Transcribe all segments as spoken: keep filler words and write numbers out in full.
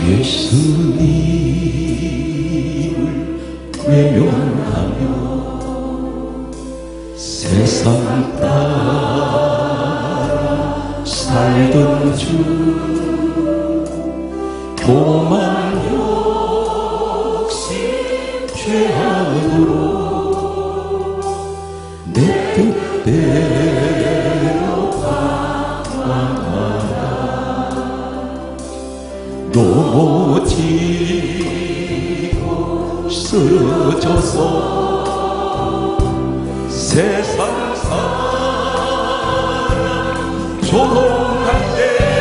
예수님을 외면하며 세상 따라 살던 주 교만 욕심 죄악으로 내 뜻대로 방황하라. 넘어지고 쓰러져서 세상 사람 조롱할 때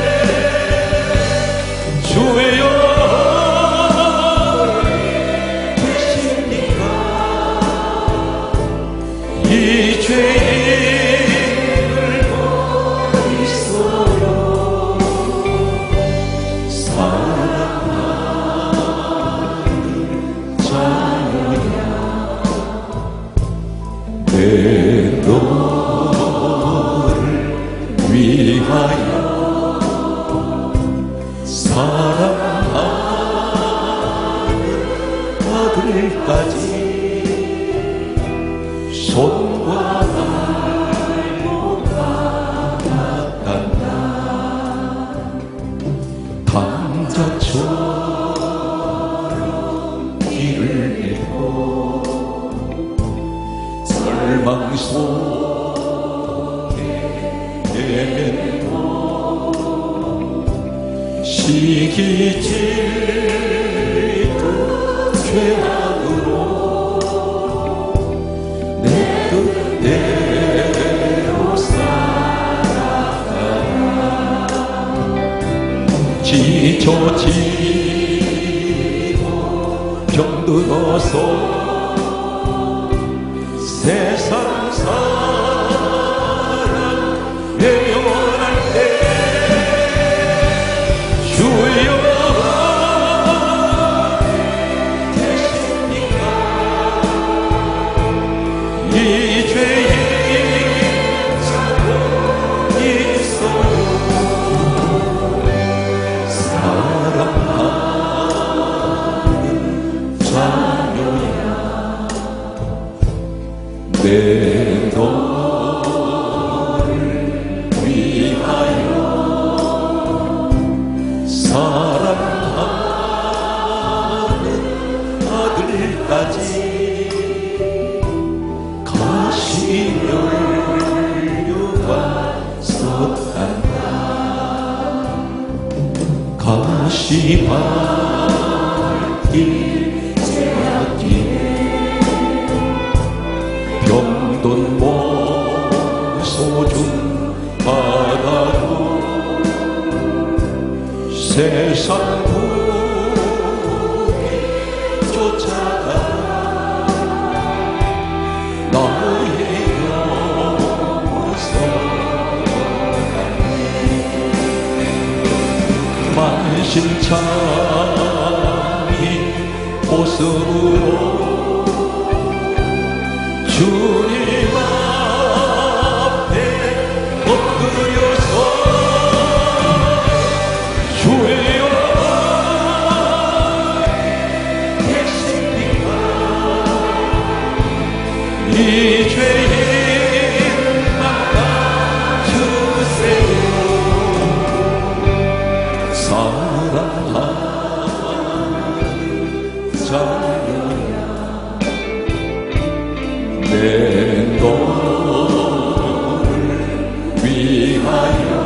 주여 계십니까? 이 죄인을 버리소요. 사랑하는 자녀야 내 너를 위하여 사랑하는 아들까지 손과 발로 받았단다. 감자처럼 길을 잃고 절망 속에 헤매고 시기질투 죄악으로 내 뜻대로 살아가라. 지쳐지고 병들어서 세상 사랑 외면할 때 주여 계십니까? 이 죄인 찾고 있어요. 사랑하는 자녀야 내 너를 위하여 사랑하는 아들까지 가시면류관 섰단다. 가시밭길 제앗길에 병든 몸 소중 바다로 세상 후에 쫓아가 나의 영혼 써가네. 만신창이 모습으로 주님 앞에 엎드려서 주여 계십니까? 이 죄인 막아주세요. 사랑하는 자녀야 내 너를 위하여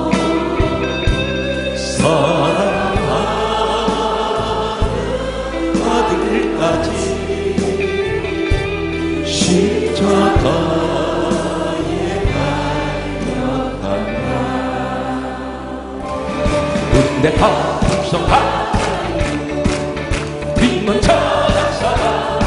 사랑하는 아들까지 십자가에 달려간다. 은대파 풍성파 빈문 천사가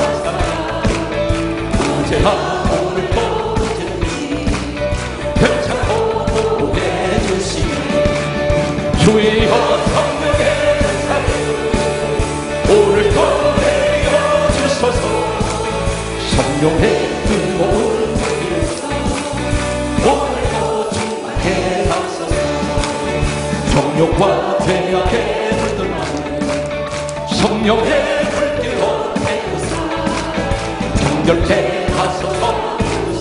제가 오늘 보내주니 괜찮고 보내주시니 주여 성령의 사랑 오늘 보내어 주소서. 성령의 뜨거운 오늘도 충만케 하소서. 정욕과 죄악에 물든 마음 성령의 불길로 태우사 정결케 하소서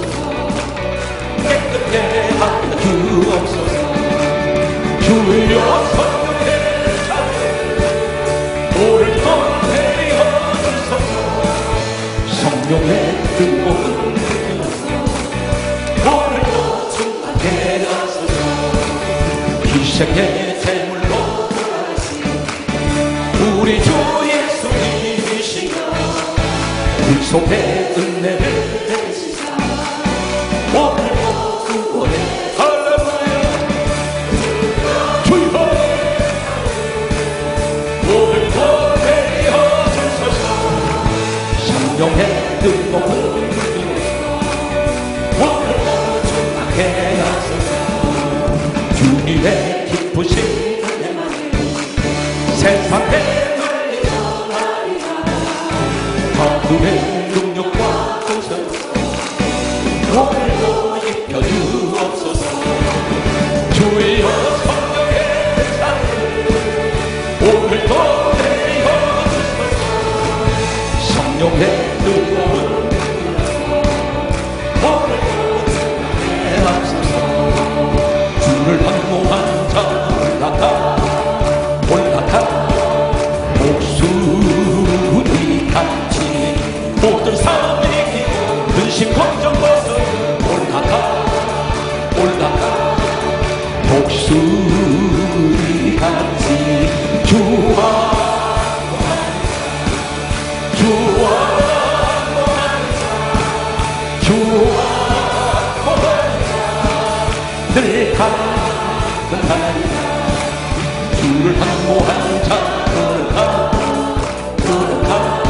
깨끗게 하여 주옵소서 주여 성령의 자녀 오를 통하여 주소서 성령의 뜨거운 오늘도 충만케 하소서 희생의 제물로 우리 주 예수님이시여 그 속에 은혜를 대시사 오늘도 구원해 할렐루야 주여 오늘도 내려 주소서 성령의 뜨거운 오늘도 충만케 하소서 주님의 기쁘신 세상에 하늘의 능력과 보석 오늘도 입혀주옵소서 주여 성령의 자녀 오늘도 내려주소서 성령의 뜨거운 오늘도 내하소서 주를 환호한 자 올라가 올라가 목숨이 같이 모든 사람이 근심 걱정 벗어 올라가 올라가 목숨이 같이 주와 주와 주와 늘 가득하리 주를 항모한 자 그가 그가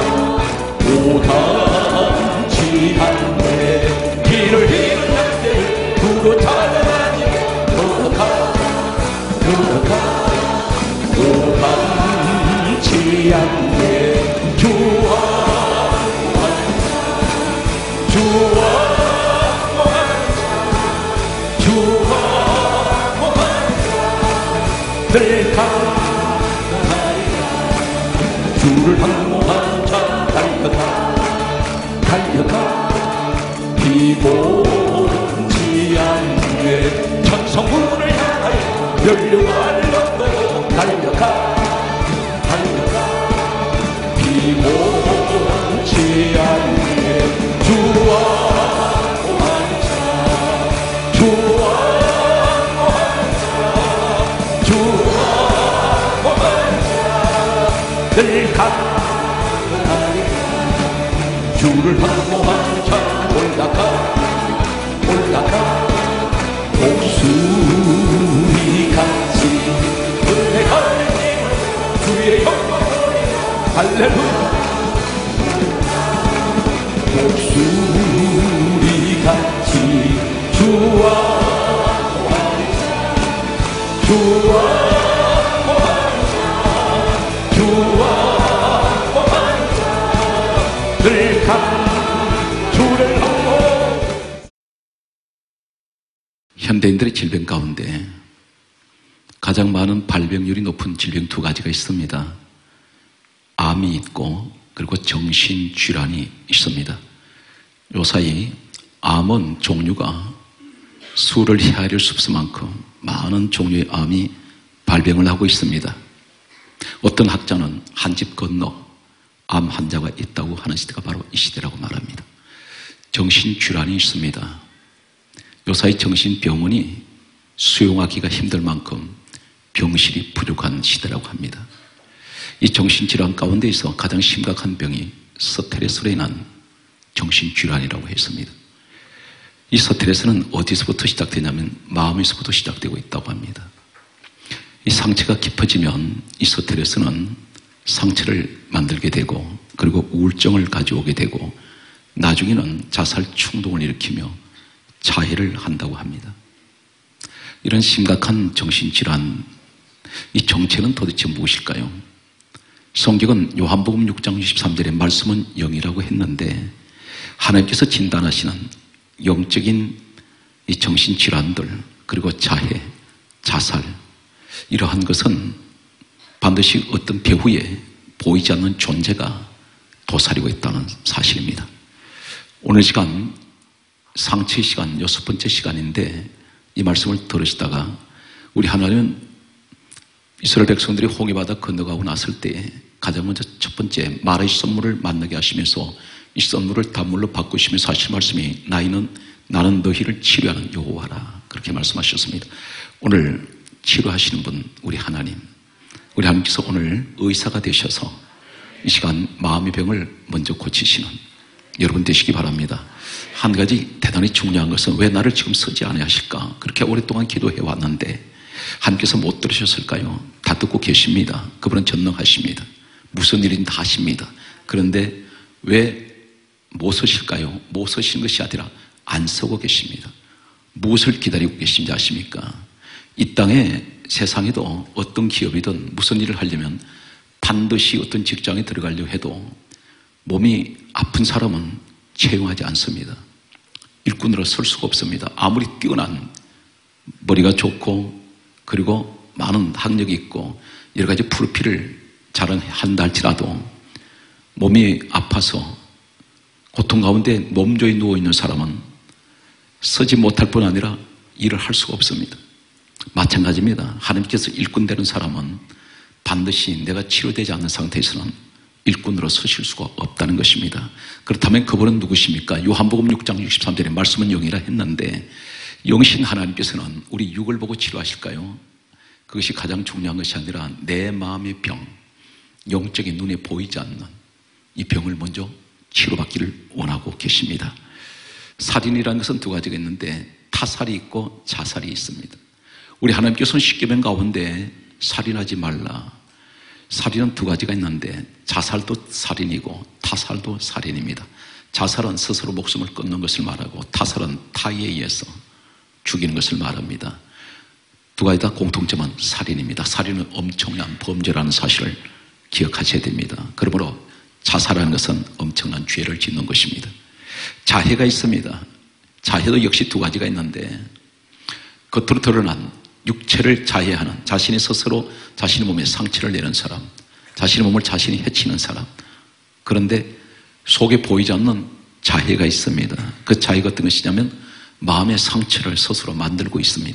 오당치 않네 길을 잃은 양들 두루 찾아가니 그가 그가 오당치 않네 주와 주와 늘 가득하리라 주를 항모한 자 달려가 달려가 비보지 않네 천성문을 향하여 연료관을 얻고 달려가 달려가 비보지 않네 주와 모한 자 주와 늘 가득하리 주를 항모한 자 올라가 올라가 목숨이 같이 은혜 하느님 주의 영광을 할렐루야 목숨이 같이 주와 주와 늘 주를 하고 현대인들의 질병 가운데 가장 많은 발병률이 높은 질병 두 가지가 있습니다. 암이 있고 그리고 정신질환이 있습니다. 요사이 암은 종류가 수를 헤아릴 수 없을 만큼 많은 종류의 암이 발병을 하고 있습니다. 어떤 학자는 한 집 건너 암 환자가 있다고 하는 시대가 바로 이 시대라고 말합니다. 정신질환이 있습니다. 요사이 정신병원이 수용하기가 힘들 만큼 병실이 부족한 시대라고 합니다. 이 정신질환 가운데에서 가장 심각한 병이 스트레스로 인한 정신질환이라고 했습니다. 이 스트레스는 어디서부터 시작되냐면 마음에서부터 시작되고 있다고 합니다. 이 상처가 깊어지면 이 스트레스는 상처를 만들게 되고 그리고 우울증을 가져오게 되고 나중에는 자살 충동을 일으키며 자해를 한다고 합니다. 이런 심각한 정신질환, 이 정체는 도대체 무엇일까요? 성경은 요한복음 육 장 육십삼 절의 말씀은 영이라고 했는데 하나님께서 진단하시는 영적인 이 정신질환들 그리고 자해, 자살 이러한 것은 반드시 어떤 배후에 보이지 않는 존재가 도사리고 있다는 사실입니다. 오늘 시간 상처의 시간 여섯 번째 시간인데 이 말씀을 들으시다가 우리 하나님은 이스라엘 백성들이 홍해바다 건너가고 났을 때 가장 먼저 첫 번째 말의 선물을 만나게 하시면서 이 선물을 단물로 바꾸시면서 하신 말씀이 나이는 나는 너희를 치료하는 여호와라 그렇게 말씀하셨습니다. 오늘 치료하시는 분 우리 하나님 우리 하나님께서 오늘 의사가 되셔서 이 시간 마음의 병을 먼저 고치시는 여러분 되시기 바랍니다. 한 가지 대단히 중요한 것은 왜 나를 지금 쓰지 않아야 하실까 그렇게 오랫동안 기도해 왔는데 하나님께서 못 들으셨을까요? 다 듣고 계십니다. 그분은 전능하십니다. 무슨 일이든 다 하십니다. 그런데 왜 못 서실까요? 못 서시는 것이 아니라 안 서고 계십니다. 무엇을 기다리고 계신지 아십니까? 이 땅에 세상에도 어떤 기업이든 무슨 일을 하려면 반드시 어떤 직장에 들어가려고 해도 몸이 아픈 사람은 채용하지 않습니다. 일꾼으로 설 수가 없습니다. 아무리 뛰어난 머리가 좋고 그리고 많은 학력이 있고 여러 가지 프로필을 잘 한다 할지라도 몸이 아파서 고통 가운데 몸조이 누워있는 사람은 서지 못할 뿐 아니라 일을 할 수가 없습니다. 마찬가지입니다. 하나님께서 일꾼 되는 사람은 반드시 내가 치료되지 않는 상태에서는 일꾼으로 서실 수가 없다는 것입니다. 그렇다면 그분은 누구십니까? 요한복음 육 장 육십삼 절에 말씀은 영이라 했는데 영신 하나님께서는 우리 육을 보고 치료하실까요? 그것이 가장 중요한 것이 아니라 내 마음의 병, 영적인 눈에 보이지 않는 이 병을 먼저 치료받기를 원하고 계십니다. 살인이라는 것은 두 가지가 있는데 타살이 있고 자살이 있습니다. 우리 하나님께서는 십계명 가운데 살인하지 말라. 살인은 두 가지가 있는데 자살도 살인이고 타살도 살인입니다. 자살은 스스로 목숨을 끊는 것을 말하고 타살은 타의에 의해서 죽이는 것을 말합니다. 두 가지 다 공통점은 살인입니다. 살인은 엄청난 범죄라는 사실을 기억하셔야 됩니다. 그러므로 자살하는 것은 엄청난 죄를 짓는 것입니다. 자해가 있습니다. 자해도 역시 두 가지가 있는데 겉으로 드러난 육체를 자해하는 자신이 스스로 자신의 몸에 상처를 내는 사람, 자신의 몸을 자신이 해치는 사람. 그런데 속에 보이지 않는 자해가 있습니다. 그 자해가 어떤 것이냐면 마음의 상처를 스스로 만들고 있습니다.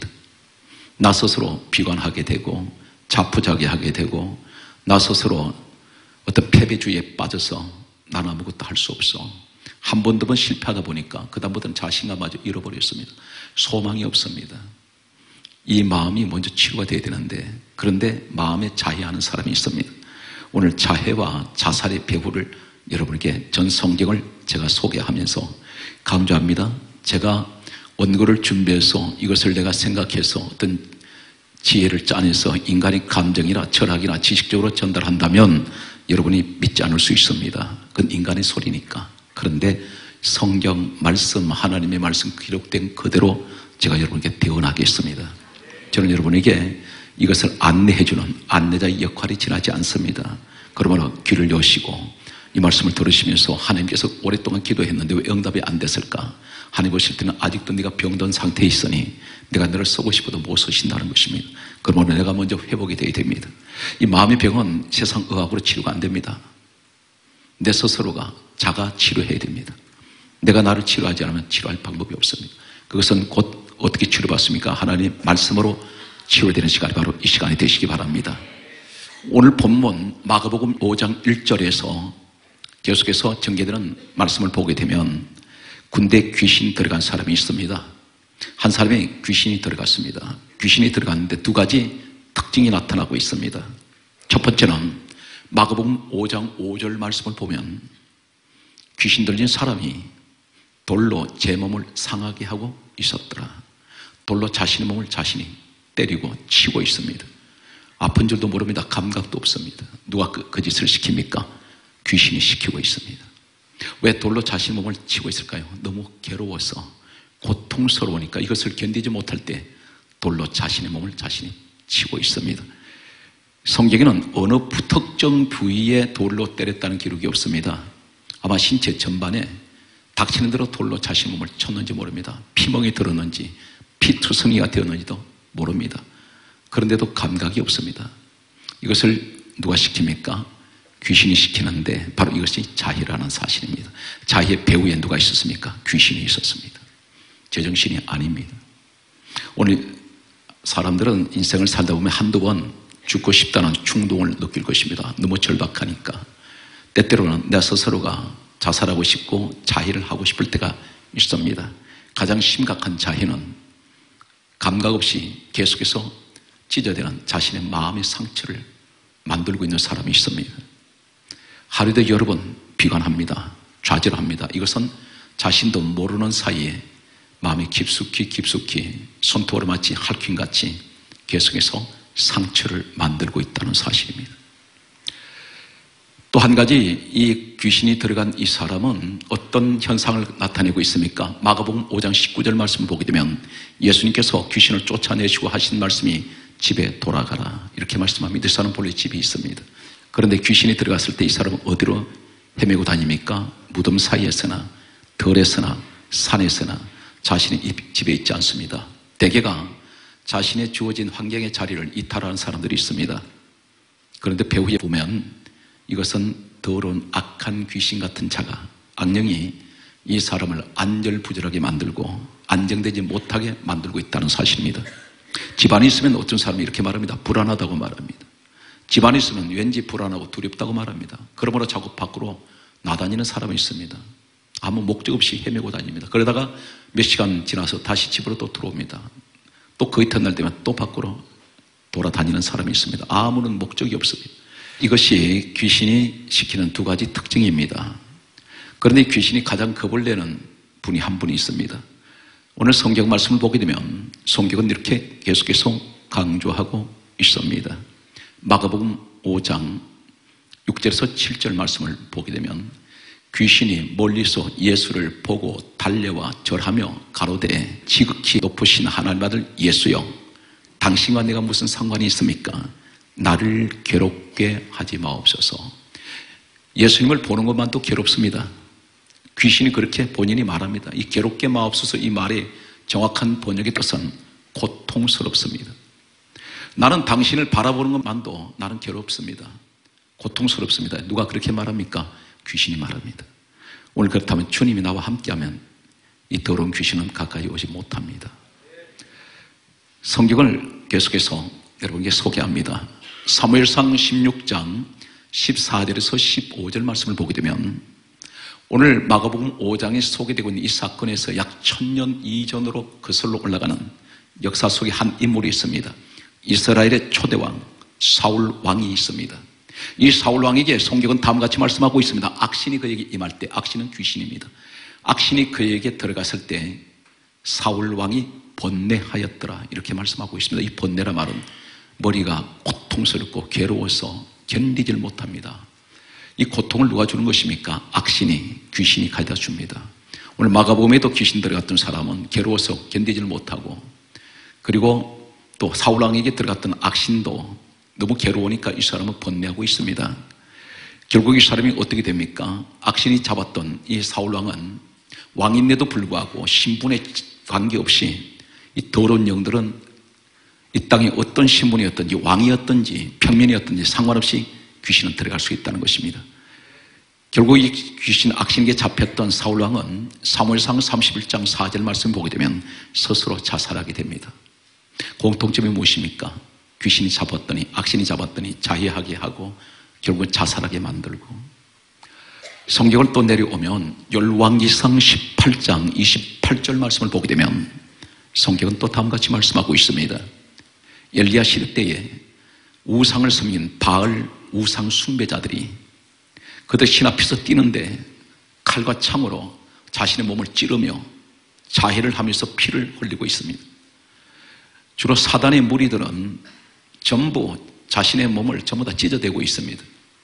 나 스스로 비관하게 되고 자포자기하게 되고 나 스스로 어떤 패배주의에 빠져서 나는 아무것도 할 수 없어. 한 번, 두 번 실패하다 보니까 그다음부터는 자신감마저 잃어버렸습니다. 소망이 없습니다. 이 마음이 먼저 치료가 돼야 되는데 그런데 마음에 자해하는 사람이 있습니다. 오늘 자해와 자살의 배후를 여러분에게 전 성경을 제가 소개하면서 강조합니다. 제가 원고를 준비해서 이것을 내가 생각해서 어떤 지혜를 짜내서 인간의 감정이나 철학이나 지식적으로 전달한다면 여러분이 믿지 않을 수 있습니다. 그건 인간의 소리니까. 그런데 성경 말씀, 하나님의 말씀 기록된 그대로 제가 여러분께 대언하겠습니다. 저는 여러분에게 이것을 안내해주는 안내자의 역할이 지나지 않습니다. 그러므로 귀를 여시고 이 말씀을 들으시면서 하나님께서 오랫동안 기도했는데 왜 응답이 안 됐을까? 하나님 보실 때는 아직도 네가 병든 상태에 있으니 내가 너를 쓰고 싶어도 못 쓰신다는 것입니다. 그러므로 내가 먼저 회복이 되어야 됩니다. 이 마음의 병은 세상 의학으로 치료가 안 됩니다. 내 스스로가 자가 치료해야 됩니다. 내가 나를 치료하지 않으면 치료할 방법이 없습니다. 그것은 곧 어떻게 치료받습니까? 하나님 말씀으로 치료되는 시간이 바로 이 시간이 되시기 바랍니다. 오늘 본문 마가복음 오 장 일 절에서 계속해서 전개되는 말씀을 보게 되면 군대에 귀신 들어간 사람이 있습니다. 한 사람이 귀신이 들어갔습니다. 귀신이 들어갔는데 두 가지 특징이 나타나고 있습니다. 첫 번째는 마가복음 오 장 오 절 말씀을 보면 귀신 들린 사람이 돌로 제 몸을 상하게 하고 있었더라. 돌로 자신의 몸을 자신이 때리고 치고 있습니다. 아픈 줄도 모릅니다. 감각도 없습니다. 누가 그, 그 짓을 시킵니까? 귀신이 시키고 있습니다. 왜 돌로 자신의 몸을 치고 있을까요? 너무 괴로워서 고통스러우니까 이것을 견디지 못할 때 돌로 자신의 몸을 자신이 치고 있습니다. 성경에는 어느 특정 부위에 돌로 때렸다는 기록이 없습니다. 아마 신체 전반에 닥치는 대로 돌로 자신의 몸을 쳤는지 모릅니다. 피멍이 들었는지 피투성이가 되었는지도 모릅니다. 그런데도 감각이 없습니다. 이것을 누가 시킵니까? 귀신이 시키는데 바로 이것이 자희라는 사실입니다. 자희의 배후에 누가 있었습니까? 귀신이 있었습니다. 제정신이 아닙니다. 오늘 사람들은 인생을 살다 보면 한두 번 죽고 싶다는 충동을 느낄 것입니다. 너무 절박하니까. 때때로는 내 스스로가 자살하고 싶고 자희를 하고 싶을 때가 있습니다. 가장 심각한 자희는 감각 없이 계속해서 찢어대는 자신의 마음의 상처를 만들고 있는 사람이 있습니다. 하루에도 여러 번 비관합니다. 좌절합니다. 이것은 자신도 모르는 사이에 마음이 깊숙이 깊숙이 손톱으로 마치 할퀴같이 계속해서 상처를 만들고 있다는 사실입니다. 또 한 가지 이 귀신이 들어간 이 사람은 어떤 현상을 나타내고 있습니까? 마가복음 오 장 십구 절 말씀을 보게 되면 예수님께서 귀신을 쫓아내시고 하신 말씀이 집에 돌아가라 이렇게 말씀합니다. 이 사람은 본래 집이 있습니다. 그런데 귀신이 들어갔을 때 이 사람은 어디로 헤매고 다닙니까? 무덤 사이에서나 들에서나 산에서나 자신의 집에 있지 않습니다. 대개가 자신의 주어진 환경의 자리를 이탈하는 사람들이 있습니다. 그런데 배후에 보면 이것은 더러운 악한 귀신 같은 자가, 악령이 이 사람을 안절부절하게 만들고 안정되지 못하게 만들고 있다는 사실입니다. 집안에 있으면 어떤 사람이 이렇게 말합니다. 불안하다고 말합니다. 집안에 있으면 왠지 불안하고 두렵다고 말합니다. 그러므로 자꾸 밖으로 나다니는 사람이 있습니다. 아무 목적 없이 헤매고 다닙니다. 그러다가 몇 시간 지나서 다시 집으로 또 들어옵니다. 또 그 이튿날 되면 또 밖으로 돌아다니는 사람이 있습니다. 아무런 목적이 없습니다. 이것이 귀신이 시키는 두 가지 특징입니다. 그런데 귀신이 가장 겁을 내는 분이 한 분이 있습니다. 오늘 성경 말씀을 보게 되면 성경은 이렇게 계속해서 강조하고 있습니다. 마가복음 오 장 육 절에서 칠 절 말씀을 보게 되면 귀신이 멀리서 예수를 보고 달려와 절하며 가로되 지극히 높으신 하나님 아들 예수여 당신과 내가 무슨 상관이 있습니까? 나를 괴롭게 하지 마옵소서. 예수님을 보는 것만도 괴롭습니다. 귀신이 그렇게 본인이 말합니다. 이 괴롭게 마옵소서 이 말의 정확한 번역의 뜻은 고통스럽습니다. 나는 당신을 바라보는 것만도 나는 괴롭습니다. 고통스럽습니다. 누가 그렇게 말합니까? 귀신이 말합니다. 오늘 그렇다면 주님이 나와 함께하면 이 더러운 귀신은 가까이 오지 못합니다. 성경을 계속해서 여러분께 소개합니다. 사무엘상 십육 장 십사 절에서 십오 절 말씀을 보게 되면 오늘 마가복음 오 장에 소개되고 있는 이 사건에서 약 천년 이전으로 거슬러 올라가는 역사 속에 한 인물이 있습니다. 이스라엘의 초대왕 사울 왕이 있습니다. 이 사울 왕에게 성경은 다음과 같이 말씀하고 있습니다. 악신이 그에게 임할 때, 악신은 귀신입니다. 악신이 그에게 들어갔을 때 사울 왕이 번뇌하였더라 이렇게 말씀하고 있습니다. 이 번뇌라 말은 머리가 고통스럽고 괴로워서 견디질 못합니다. 이 고통을 누가 주는 것입니까? 악신이, 귀신이 가져다 줍니다. 오늘 마가복음에도 귀신 들어갔던 사람은 괴로워서 견디질 못하고, 그리고 또 사울 왕에게 들어갔던 악신도 너무 괴로우니까 이 사람은 번뇌하고 있습니다. 결국 이 사람이 어떻게 됩니까? 악신이 잡았던 이 사울 왕은 왕인데도 불구하고 신분에 관계없이 이 더러운 영들은 이 땅에 어떤 신분이었든지 왕이었든지 평민이었든지 상관없이 귀신은 들어갈 수 있다는 것입니다. 결국 이 귀신 악신에게 잡혔던 사울 왕은 사무엘상 삼십일 장 사 절 말씀 보게 되면 스스로 자살하게 됩니다. 공통점이 무엇입니까? 귀신이 잡았더니, 악신이 잡았더니 자해하게 하고 결국은 자살하게 만들고. 성경을 또 내려오면 열왕기상 십팔 장 이십팔 절 말씀을 보게 되면 성경은 또 다음같이 말씀하고 있습니다. 엘리야 시대 때에 우상을 섬긴 바알 우상 숭배자들이 그들 신 앞에서 뛰는데 칼과 창으로 자신의 몸을 찌르며 자해를 하면서 피를 흘리고 있습니다. 주로 사단의 무리들은 전부 자신의 몸을 전부 다 찢어대고 있습니다.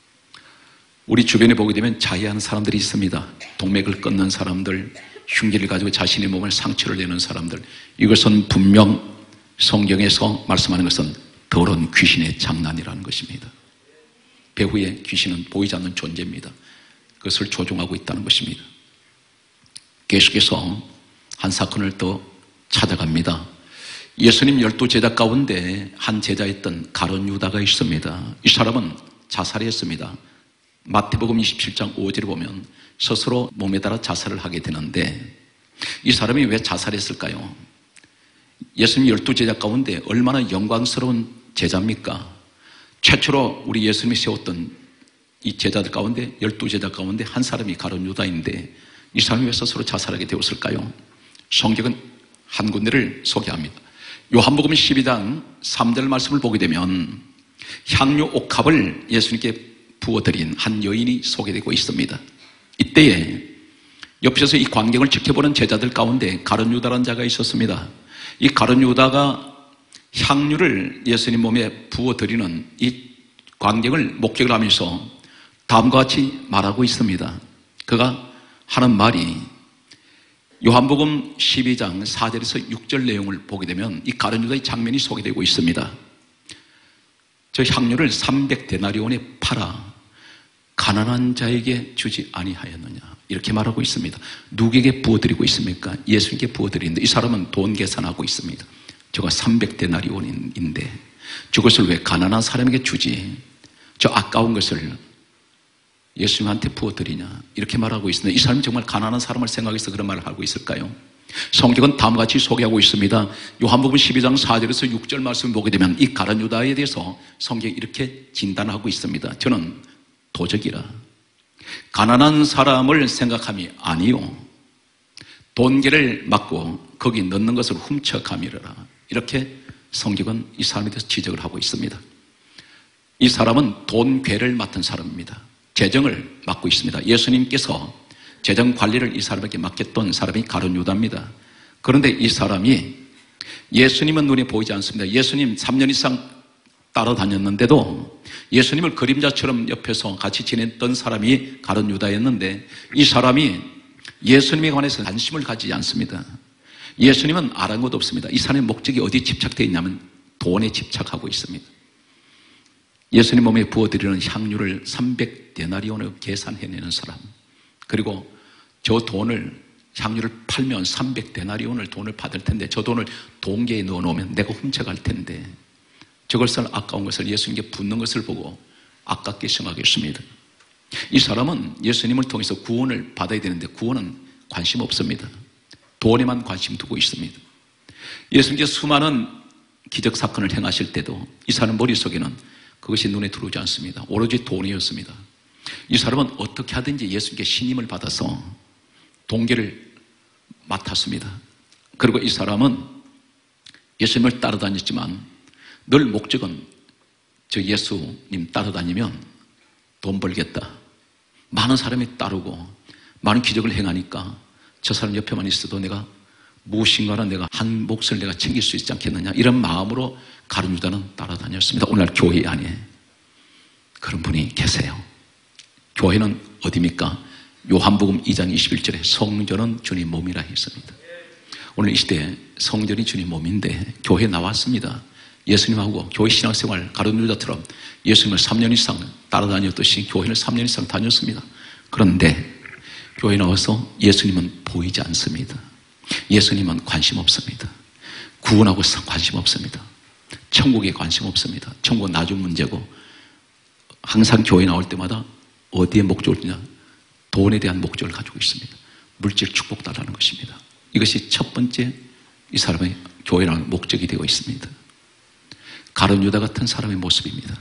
우리 주변에 보게 되면 자해하는 사람들이 있습니다. 동맥을 끊는 사람들, 흉기를 가지고 자신의 몸을 상처를 내는 사람들. 이것은 분명 성경에서 말씀하는 것은 더러운 귀신의 장난이라는 것입니다. 배후에 귀신은 보이지 않는 존재입니다. 그것을 조종하고 있다는 것입니다. 계속해서 한 사건을 더 찾아갑니다. 예수님 열두 제자 가운데 한 제자였던 가룟 유다가 있습니다. 이 사람은 자살했습니다. 마태복음 이십칠 장 오 절에 보면 스스로 몸에 따라 자살을 하게 되는데 이 사람이 왜 자살했을까요? 예수님 열두 제자 가운데 얼마나 영광스러운 제자입니까? 최초로 우리 예수님이 세웠던 이 제자들 가운데 열두 제자 가운데 한 사람이 가룟 유다인데 이 사람이 왜 스스로 자살하게 되었을까요? 성경은 한 군데를 소개합니다. 요한복음 십이 장 삼 절 말씀을 보게 되면 향유 옥합을 예수님께 부어드린 한 여인이 소개되고 있습니다. 이때에 옆에서 이 광경을 지켜보는 제자들 가운데 가룟 유다라는 자가 있었습니다. 이 가룟 유다가 향유를 예수님 몸에 부어드리는 이 광경을 목격을 하면서 다음과 같이 말하고 있습니다. 그가 하는 말이 요한복음 십이 장 사 절에서 육 절 내용을 보게 되면 이 가룟 유다의 장면이 소개되고 있습니다. 저 향유를 삼백 데나리온에 팔아 가난한 자에게 주지 아니하였느냐 이렇게 말하고 있습니다. 누구에게 부어드리고 있습니까? 예수님께 부어드리는데 이 사람은 돈 계산하고 있습니다. 저가 삼백 데나리온인데 저것을 왜 가난한 사람에게 주지? 저 아까운 것을 예수님한테 부어드리냐 이렇게 말하고 있습니다. 이 사람이 정말 가난한 사람을 생각해서 그런 말을 하고 있을까요? 성경은 다음과 같이 소개하고 있습니다. 요한복음 십이 장 사 절에서 육 절 말씀을 보게 되면 이 가룟 유다에 대해서 성경이 이렇게 진단하고 있습니다. 저는 도적이라 가난한 사람을 생각함이 아니요 돈계를 맞고 거기 넣는 것을 훔쳐가미르라 이렇게 성경은 이 사람에 대해서 지적을 하고 있습니다. 이 사람은 돈괴를 맡은 사람입니다. 재정을 맡고 있습니다. 예수님께서 재정 관리를 이 사람에게 맡겼던 사람이 가룟 유다입니다. 그런데 이 사람이 예수님은 눈에 보이지 않습니다. 예수님 삼 년 이상 따라다녔는데도 예수님을 그림자처럼 옆에서 같이 지냈던 사람이 가룟 유다였는데 이 사람이 예수님에 관해서 관심을 가지지 않습니다. 예수님은 아랑곳 없습니다. 이 사람의 목적이 어디에 집착되어 있냐면 돈에 집착하고 있습니다. 예수님 몸에 부어드리는 향유를 삼백 데나리온으로 계산해내는 사람, 그리고 저 돈을 향유를 팔면 삼백 데나리온을 돈을 받을 텐데 저 돈을 동계에 넣어놓으면 내가 훔쳐갈 텐데 저것을 아까운 것을 예수님께 붓는 것을 보고 아깝게 생각했습니다. 이 사람은 예수님을 통해서 구원을 받아야 되는데 구원은 관심 없습니다. 돈에만 관심 두고 있습니다. 예수님께서 수많은 기적 사건을 행하실 때도 이 사람 머릿속에는 그것이 눈에 들어오지 않습니다. 오로지 돈이었습니다. 이 사람은 어떻게 하든지 예수님께 신임을 받아서 동계를 맡았습니다. 그리고 이 사람은 예수님을 따라다녔지만 늘 목적은 저 예수님 따라다니면 돈 벌겠다. 많은 사람이 따르고 많은 기적을 행하니까 저 사람 옆에만 있어도 내가 무엇인가는 내가 한 몫을 내가 챙길 수 있지 않겠느냐 이런 마음으로 가룟 유다는 따라다녔습니다. 오늘날 교회 안에 그런 분이 계세요. 교회는 어디입니까? 요한복음 이 장 이십일 절에 성전은 주님 몸이라 했습니다. 오늘 이 시대에 성전이 주님 몸인데 교회에 나왔습니다. 예수님하고 교회 신앙생활 가룟 유다처럼 예수님을 삼 년 이상 따라다녔듯이 교회를 삼 년 이상 다녔습니다. 그런데 교회에 나와서 예수님은 보이지 않습니다. 예수님은 관심 없습니다. 구원하고 관심 없습니다. 천국에 관심 없습니다. 천국은 나중 문제고 항상 교회 나올 때마다 어디에 목적을 두냐? 돈에 대한 목적을 가지고 있습니다. 물질 축복 달라는 것입니다. 이것이 첫 번째 이 사람의 교회 나올 목적이 되어 있습니다. 가룟 유다 같은 사람의 모습입니다.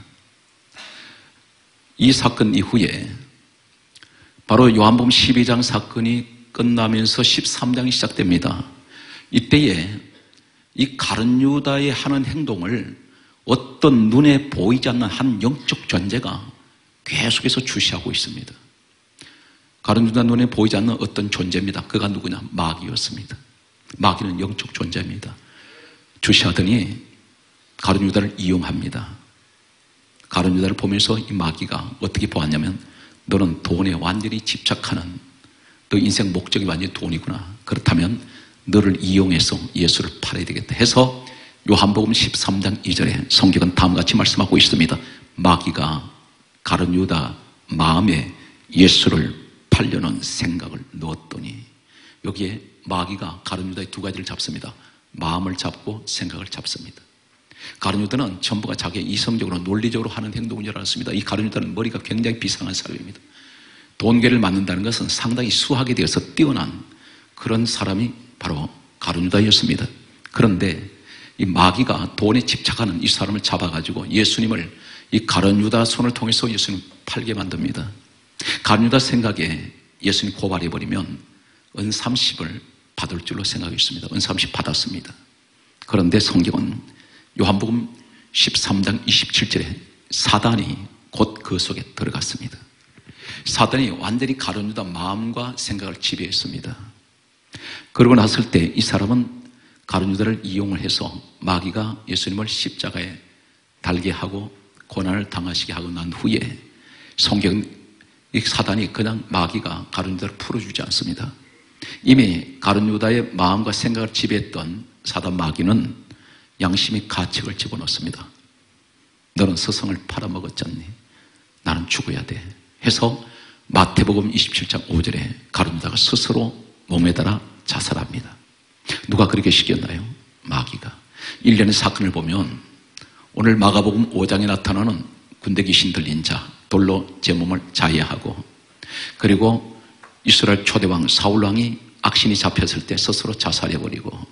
이 사건 이후에 바로 요한복음 십이 장 사건이 끝나면서 십삼 장이 시작됩니다. 이때에 이 가룟 유다의 하는 행동을 어떤 눈에 보이지 않는 한 영적 존재가 계속해서 주시하고 있습니다. 가룟 유다 눈에 보이지 않는 어떤 존재입니다. 그가 누구냐? 마귀였습니다. 마귀는 영적 존재입니다. 주시하더니 가룟 유다를 이용합니다. 가룟 유다를 보면서 이 마귀가 어떻게 보았냐면 너는 돈에 완전히 집착하는 너 인생 목적이 완전히 돈이구나. 그렇다면 너를 이용해서 예수를 팔아야 되겠다 해서 요한복음 십삼 장 이 절에 성경은 다음과 같이 말씀하고 있습니다. 마귀가 가룟 유다 마음에 예수를 팔려는 생각을 넣었더니 여기에 마귀가 가룟 유다의 두 가지를 잡습니다. 마음을 잡고 생각을 잡습니다. 가룟 유다는 전부가 자기 이성적으로 논리적으로 하는 행동인 줄 알았습니다. 이 가룟 유다는 머리가 굉장히 비상한 사람입니다. 돈계를 맞는다는 것은 상당히 수학에 대해서 뛰어난 그런 사람이 바로 가룟 유다였습니다. 그런데 이 마귀가 돈에 집착하는 이 사람을 잡아가지고 예수님을 이 가룟 유다 손을 통해서 예수님 팔게 만듭니다. 가룟 유다 생각에 예수님 고발해버리면 은 삼십을 받을 줄로 생각했습니다. 은 삼십 받았습니다. 그런데 성경은 요한복음 십삼 장 이십칠 절에 사단이 곧 그 속에 들어갔습니다. 사단이 완전히 가룟 유다 마음과 생각을 지배했습니다. 그러고 났을 때 이 사람은 가룟 유다를 이용을 해서 마귀가 예수님을 십자가에 달게 하고 고난을 당하시게 하고 난 후에 성경 이 사단이 그냥 마귀가 가룟 유다를 풀어주지 않습니다. 이미 가룟 유다의 마음과 생각을 지배했던 사단 마귀는 양심의 가책을 집어넣습니다. 너는 스승을 팔아먹었잖니. 나는 죽어야 돼. 해서 마태복음 이십칠 장 오 절에 가룟 유다가 스스로 몸에 달아 자살합니다. 누가 그렇게 시켰나요? 마귀가. 일련의 사건을 보면 오늘 마가복음 오 장에 나타나는 군대 귀신 들린 자, 돌로 제 몸을 자해하고, 그리고 이스라엘 초대왕 사울왕이 악신이 잡혔을 때 스스로 자살해버리고,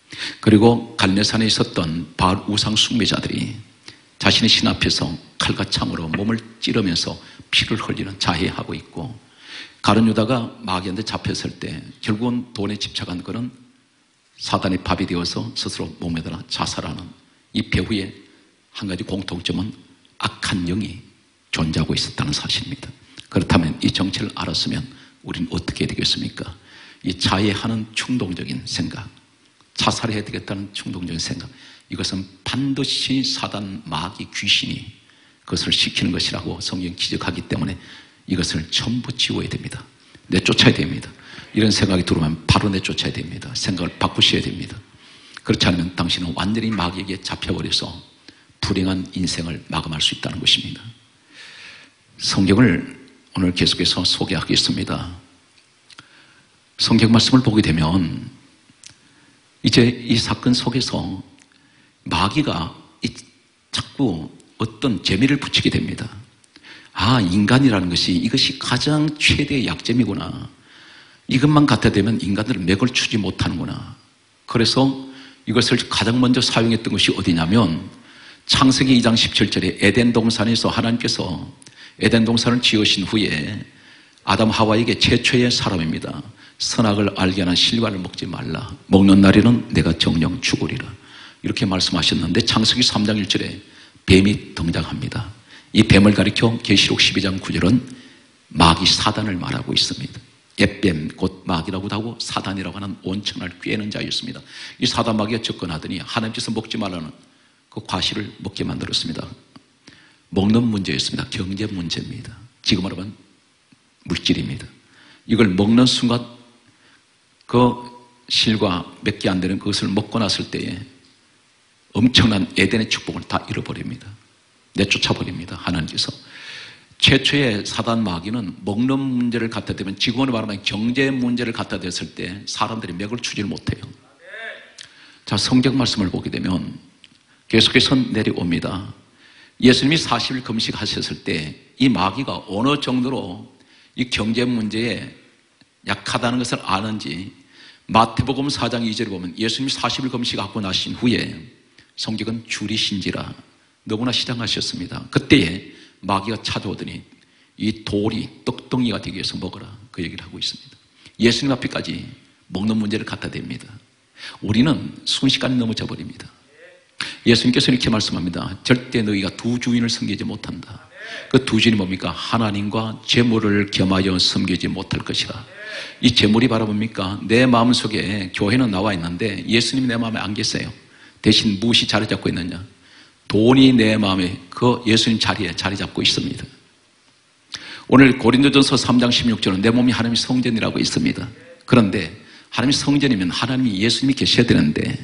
그리고 갈레산에 있었던 바알 우상 숭배자들이 자신의 신 앞에서 칼과 창으로 몸을 찌르면서 피를 흘리는 자해하고 있고, 가룟 유다가 마귀한테 잡혔을 때 결국은 돈에 집착한 그는 사단의 밥이 되어서 스스로 몸에다가 자살하는 이 배후의 한 가지 공통점은 악한 영이 존재하고 있었다는 사실입니다. 그렇다면 이 정체를 알았으면 우리는 어떻게 해야 되겠습니까? 이 자해하는 충동적인 생각, 자살해야 되겠다는 충동적인 생각, 이것은 반드시 사단 마귀 귀신이 그것을 시키는 것이라고 성경이 지적하기 때문에 이것을 전부 지워야 됩니다. 내쫓아야 됩니다. 이런 생각이 들어오면 바로 내쫓아야 됩니다. 생각을 바꾸셔야 됩니다. 그렇지 않으면 당신은 완전히 마귀에게 잡혀버려서 불행한 인생을 마감할 수 있다는 것입니다. 성경을 오늘 계속해서 소개하겠습니다. 성경 말씀을 보게 되면 이제 이 사건 속에서 마귀가 자꾸 어떤 재미를 붙이게 됩니다. 아, 인간이라는 것이 이것이 가장 최대의 약점이구나. 이것만 갖다 대면 인간들은 맥을 추지 못하는구나. 그래서 이것을 가장 먼저 사용했던 것이 어디냐면 창세기 이 장 십칠 절에 에덴 동산에서 하나님께서 에덴 동산을 지으신 후에 아담 하와에게 최초의 사람입니다. 선악을 알게 하는 실과를 먹지 말라. 먹는 날에는 내가 정령 죽으리라. 이렇게 말씀하셨는데 창세기 삼 장 일 절에 뱀이 등장합니다. 이 뱀을 가리켜 계시록 십이 장 구 절은 마귀 사단을 말하고 있습니다. 옛뱀 곧 마귀라고도 하고 사단이라고 하는 온천을 꿰는 자였습니다. 이 사단 마귀가 접근하더니 하나님께서 먹지 말라는 그 과실을 먹게 만들었습니다. 먹는 문제였습니다. 경제 문제입니다. 지금 말하면 물질입니다. 이걸 먹는 순간 그 실과 몇 개 안 되는 그것을 먹고 났을 때에 엄청난 에덴의 축복을 다 잃어버립니다. 내쫓아버립니다. 하나님께서. 최초의 사단 마귀는 먹는 문제를 갖다 대면 지금으로 말하면 경제 문제를 갖다 댔을 때 사람들이 맥을 추지를 못해요. 자, 성경 말씀을 보게 되면 계속해서 내려옵니다. 예수님이 사십 일 금식하셨을 때 이 마귀가 어느 정도로 이 경제 문제에 약하다는 것을 아는지 마태복음 사 장 이 절에 보면 예수님이 사십 일 금식하고 나신 후에 성경은 줄이신지라 너무나 시장하셨습니다. 그때에 마귀가 찾아오더니 이 돌이 떡덩이가 되기 위해서 먹어라, 그 얘기를 하고 있습니다. 예수님 앞에까지 먹는 문제를 갖다 댑니다. 우리는 순식간에 넘어져 버립니다. 예수님께서 이렇게 말씀합니다. 절대 너희가 두 주인을 섬기지 못한다. 그 두 주인이 뭡니까? 하나님과 재물을 겸하여 섬기지 못할 것이라. 이 재물이 바로 뭡니까? 내 마음속에 교회는 나와 있는데 예수님이 내 마음에 안 계세요. 대신 무엇이 자리 잡고 있느냐? 돈이 내 마음에 그 예수님 자리에 자리 잡고 있습니다. 오늘 고린도전서 삼 장 십육 절은 내 몸이 하나님의 성전이라고 있습니다. 그런데 하나님의 성전이면 하나님이 예수님이 계셔야 되는데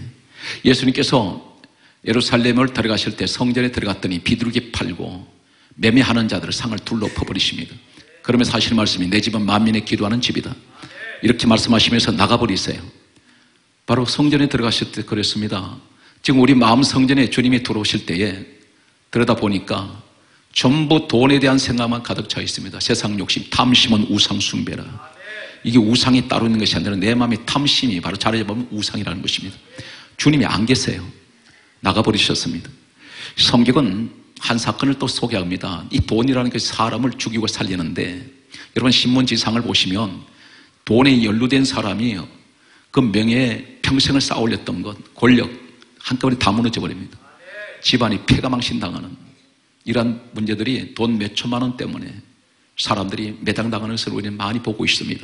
예수님께서 예루살렘을 들어가실 때 성전에 들어갔더니 비둘기 팔고 매매하는 자들을 상을 둘러 엎어버리십니다. 그러면 사실 말씀이 내 집은 만민의 기도하는 집이다. 이렇게 말씀하시면서 나가버리세요. 바로 성전에 들어가실 때 그랬습니다. 지금 우리 마음 성전에 주님이 들어오실 때에 들여다보니까 전부 돈에 대한 생각만 가득 차 있습니다. 세상 욕심, 탐심은 우상 숭배라. 이게 우상이 따로 있는 것이 아니라 내 마음의 탐심이 바로 자리에 보면 우상이라는 것입니다. 주님이 안 계세요. 나가버리셨습니다. 성경은 한 사건을 또 소개합니다. 이 돈이라는 것이 사람을 죽이고 살리는데, 여러분 신문지상을 보시면 돈에 연루된 사람이 그 명예에 평생을 쌓아올렸던 것, 권력 한꺼번에 다 무너져 버립니다. 집안이 폐가망신당하는 이러한 문제들이 돈 몇 천만 원 때문에 사람들이 매장당하는 것을 우리는 많이 보고 있습니다.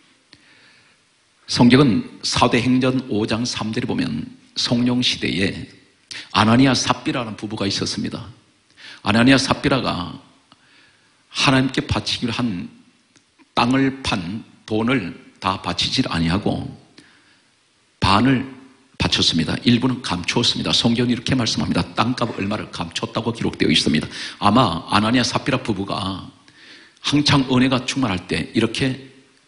성경은 사도행전 오 장 삼 절에 보면 성령시대에 아나니아 삽비라는 부부가 있었습니다. 아나니아 삽비라가 하나님께 바치기로 한 땅을 판 돈을 다 바치질 아니하고 반을 바쳤습니다. 일부는 감추었습니다. 성경이 이렇게 말씀합니다. 땅값 얼마를 감췄다고 기록되어 있습니다. 아마 아나니아 삽비라 부부가 한창 은혜가 충만할 때 이렇게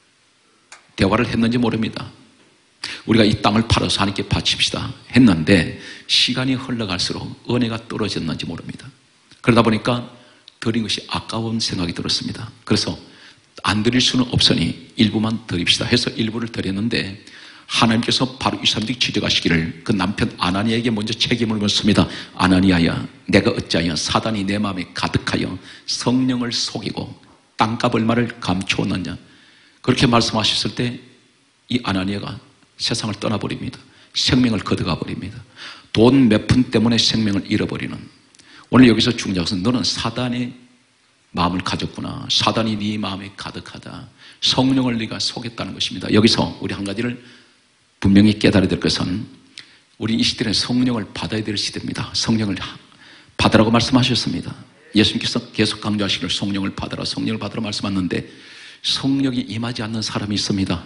대화를 했는지 모릅니다. 우리가 이 땅을 팔아서 하나님께 바칩시다 했는데 시간이 흘러갈수록 은혜가 떨어졌는지 모릅니다. 그러다 보니까 드린 것이 아까운 생각이 들었습니다. 그래서 안 드릴 수는 없으니 일부만 드립시다 해서 일부를 드렸는데 하나님께서 바로 이 사람들이 지적하시기를 그 남편 아나니아에게 먼저 책임을 묻습니다. 아나니아야, 내가 어찌하여 사단이 내 마음에 가득하여 성령을 속이고 땅값 얼마를 감추었느냐. 그렇게 말씀하셨을 때 이 아나니아가 세상을 떠나버립니다. 생명을 거둬가 버립니다. 돈 몇 푼 때문에 생명을 잃어버리는, 오늘 여기서 중요한 것은 너는 사단의 마음을 가졌구나. 사단이 네 마음에 가득하다. 성령을 네가 속였다는 것입니다. 여기서 우리 한 가지를 분명히 깨달아야 될 것은 우리 이 시대는 성령을 받아야 될 시대입니다. 성령을 받으라고 말씀하셨습니다. 예수님께서 계속 강조하시기를 성령을 받으라, 성령을 받으라 말씀하셨는데 성령이 임하지 않는 사람이 있습니다.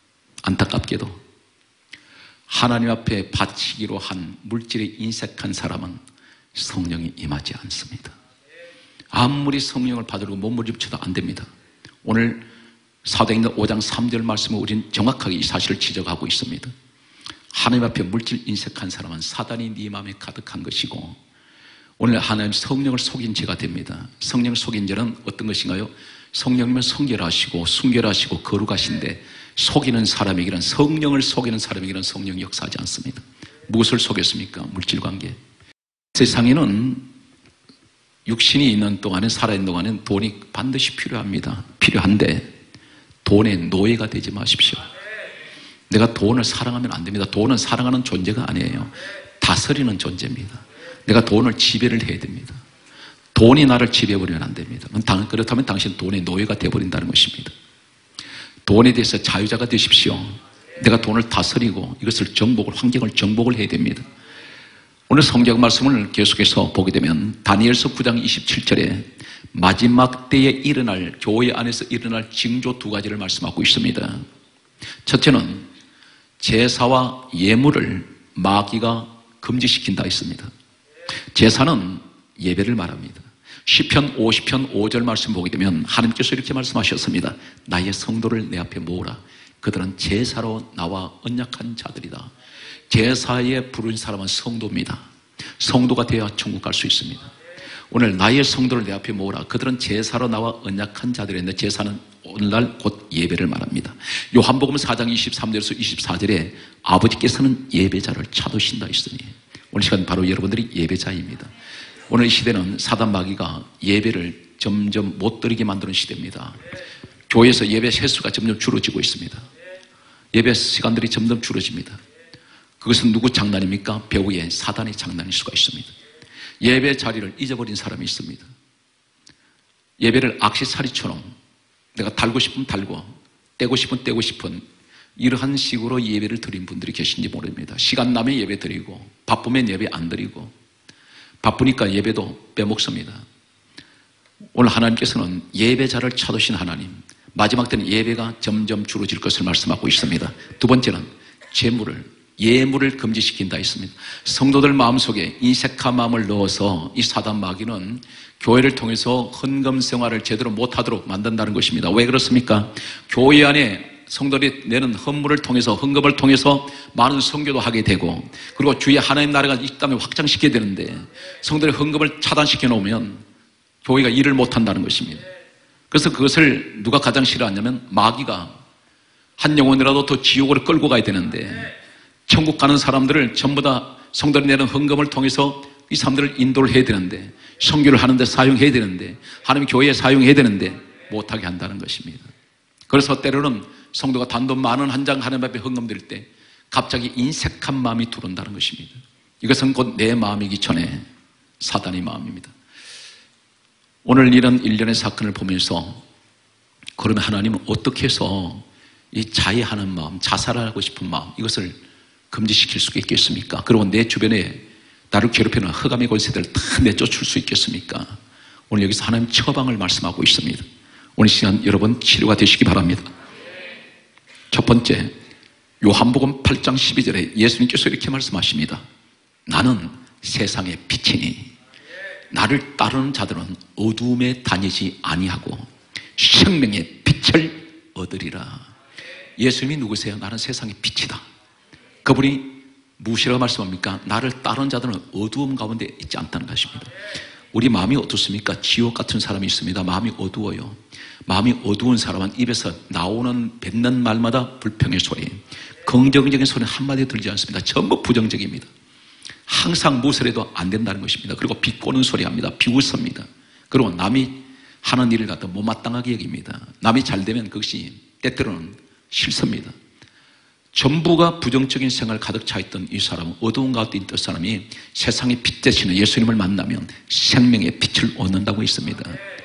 안타깝게도 하나님 앞에 바치기로 한 물질에 인색한 사람은 성령이 임하지 않습니다. 아무리 성령을 받으려고 몸부림쳐도 안 됩니다. 오늘 사도행전 오 장 삼 절 말씀을 우리는 정확하게 이 사실을 지적하고 있습니다. 하나님 앞에 물질 인색한 사람은 사단이 네 마음에 가득한 것이고, 오늘 하나님 성령을 속인 죄가 됩니다. 성령을 속인 죄는 어떤 것인가요? 성령님은 성결하시고 순결하시고 거룩하신데 속이는 사람에게는, 성령을 속이는 사람에게는 성령이 역사하지 않습니다. 무엇을 속였습니까? 물질관계. 세상에는 육신이 있는 동안에, 살아있는 동안에는 돈이 반드시 필요합니다. 필요한데 돈의 노예가 되지 마십시오. 내가 돈을 사랑하면 안 됩니다. 돈은 사랑하는 존재가 아니에요. 다스리는 존재입니다. 내가 돈을 지배를 해야 됩니다. 돈이 나를 지배해버리면 안 됩니다. 그렇다면 당신은 돈의 노예가 되어버린다는 것입니다. 돈에 대해서 자유자가 되십시오. 내가 돈을 다스리고 이것을 정복을, 환경을 정복을 해야 됩니다. 오늘 성경 말씀을 계속해서 보게 되면 다니엘서 구 장 이십칠 절에 마지막 때에 일어날, 교회 안에서 일어날 징조 두 가지를 말씀하고 있습니다. 첫째는 제사와 예물을 마귀가 금지시킨다 했습니다. 제사는 예배를 말합니다. 시편 오십 편 오 절 말씀 보게 되면 하나님께서 이렇게 말씀하셨습니다. 나의 성도를 내 앞에 모으라. 그들은 제사로 나와 언약한 자들이다. 제사에 부른 사람은 성도입니다. 성도가 되어야 천국 갈 수 있습니다. 오늘 나의 성도를 내 앞에 모으라. 그들은 제사로 나와 언약한 자들인데, 제사는 오늘날 곧 예배를 말합니다. 요한복음 사 장 이십삼 절에서 이십사 절에 아버지께서는 예배자를 찾으신다 했으니, 오늘 시간 바로 여러분들이 예배자입니다. 오늘 이 시대는 사단 마귀가 예배를 점점 못 드리게 만드는 시대입니다. 교회에서 예배 횟수가 점점 줄어지고 있습니다. 예배 시간들이 점점 줄어집니다. 그것은 누구 장난입니까? 배우의 사단의 장난일 수가 있습니다. 예배 자리를 잊어버린 사람이 있습니다. 예배를 액세서리처럼 내가 달고 싶으면 달고 떼고 싶으면 떼고 싶은 이러한 식으로 예배를 드린 분들이 계신지 모릅니다. 시간 나면 예배 드리고 바쁘면 예배 안 드리고, 바쁘니까 예배도 빼먹습니다. 오늘 하나님께서는 예배자를 찾으신 하나님, 마지막 때는 예배가 점점 줄어질 것을 말씀하고 있습니다. 두 번째는 재물을, 예물을 금지시킨다 했습니다. 성도들 마음속에 인색한 마음을 넣어서 이 사단 마귀는 교회를 통해서 헌금 생활을 제대로 못하도록 만든다는 것입니다. 왜 그렇습니까? 교회 안에 성도들이 내는 헌물을 통해서, 헌금을 통해서 많은 선교도 하게 되고, 그리고 주의 하나님 나라가 이 땅에 확장시켜야 되는데 성도들의 헌금을 차단시켜 놓으면 교회가 일을 못한다는 것입니다. 그래서 그것을 누가 가장 싫어하냐면 마귀가 한 영혼이라도 더 지옥으로 끌고 가야 되는데, 천국 가는 사람들을 전부 다 성도들이 내는 헌금을 통해서 이 사람들을 인도를 해야 되는데, 선교를 하는데 사용해야 되는데, 하나님 교회에 사용해야 되는데 못하게 한다는 것입니다. 그래서 때로는 성도가 단돈 만 원 한 장 하나님 앞에 헌금 드릴 때 갑자기 인색한 마음이 들어온다는 것입니다. 이것은 곧 내 마음이기 전에 사단의 마음입니다. 오늘 이런 일련의 사건을 보면서, 그러면 하나님은 어떻게 해서 이 자해하는 마음, 자살하고 싶은 마음, 이것을 금지시킬 수 있겠습니까? 그리고 내 주변에 나를 괴롭히는 흑암의 권세들을 다 내쫓을 수 있겠습니까? 오늘 여기서 하나님 처방을 말씀하고 있습니다. 오늘 시간 여러분 치료가 되시기 바랍니다. 첫 번째, 요한복음 팔 장 십이 절에 예수님께서 이렇게 말씀하십니다. 나는 세상의 빛이니 나를 따르는 자들은 어두움에 다니지 아니하고 생명의 빛을 얻으리라. 예수님이 누구세요? 나는 세상의 빛이다. 그분이 무엇이라고 말씀합니까? 나를 따르는 자들은 어두움 가운데 있지 않다는 것입니다. 우리 마음이 어떻습니까? 지옥 같은 사람이 있습니다. 마음이 어두워요. 마음이 어두운 사람은 입에서 나오는 뱉는 말마다 불평의 소리, 긍정적인 소리 한마디 들지 않습니다. 전부 부정적입니다. 항상 무엇을 해도 안 된다는 것입니다. 그리고 비꼬는 소리 합니다. 비웃습니다. 그리고 남이 하는 일을 갖다 못마땅하게 여깁니다. 남이 잘 되면 그것이 때때로는 싫습니다. 전부가 부정적인 생활 가득 차 있던 이 사람은, 어두운 가운데 있던 사람이 세상의 빛 되시는 예수님을 만나면 생명의 빛을 얻는다고 있습니다.